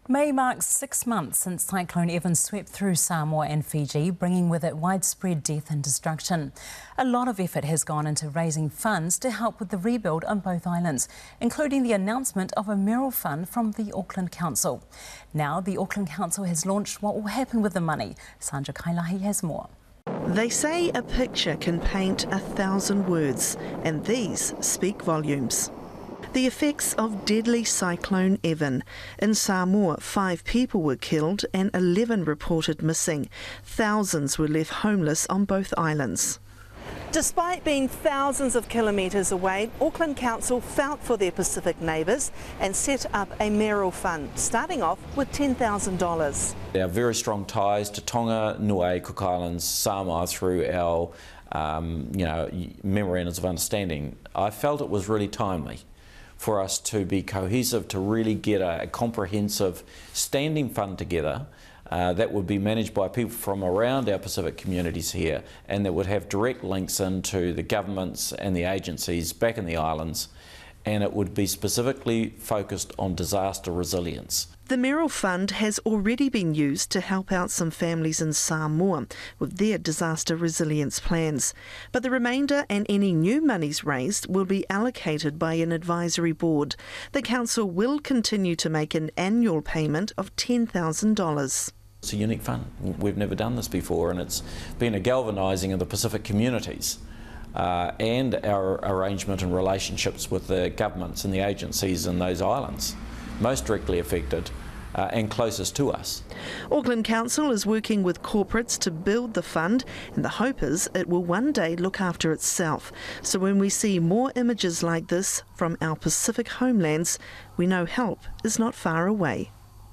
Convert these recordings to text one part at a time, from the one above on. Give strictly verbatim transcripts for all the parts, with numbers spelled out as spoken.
May marks six months since Cyclone Evan swept through Samoa and Fiji, bringing with it widespread death and destruction. A lot of effort has gone into raising funds to help with the rebuild on both islands, including the announcement of a Mayoral Fund from the Auckland Council. Now the Auckland Council has launched what will happen with the money. Sandra Kailahi has more. They say a picture can paint a thousand words, and these speak volumes. The effects of deadly Cyclone Evan. In Samoa, five people were killed and eleven reported missing. Thousands were left homeless on both islands. Despite being thousands of kilometres away, Auckland Council felt for their Pacific neighbours and set up a Mayoral Fund, starting off with ten thousand dollars. Our very strong ties to Tonga, Niue, Cook Islands, Samoa through our um, you know, memorandums of understanding, I felt it was really timely for us to be cohesive, to really get a, a comprehensive standing fund together uh, that would be managed by people from around our Pacific communities here, and that would have direct links into the governments and the agencies back in the islands, and it would be specifically focused on disaster resilience. The Mayoral Fund has already been used to help out some families in Samoa with their disaster resilience plans. But the remainder and any new monies raised will be allocated by an advisory board. The Council will continue to make an annual payment of ten thousand dollars. It's a unique fund. We've never done this before, and it's been a galvanising of the Pacific communities uh, and our arrangement and relationships with the governments and the agencies in those islands most directly affected uh, and closest to us. Auckland Council is working with corporates to build the fund, and the hope is it will one day look after itself. So when we see more images like this from our Pacific homelands, we know help is not far away.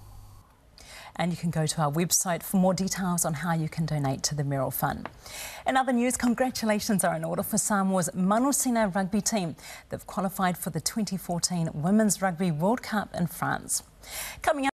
And you can go to our website for more details on how you can donate to the Mayoral Fund. In other news, congratulations are in order for Samoa's Manosina rugby team. They've qualified for the twenty fourteen Women's Rugby World Cup in France. Coming up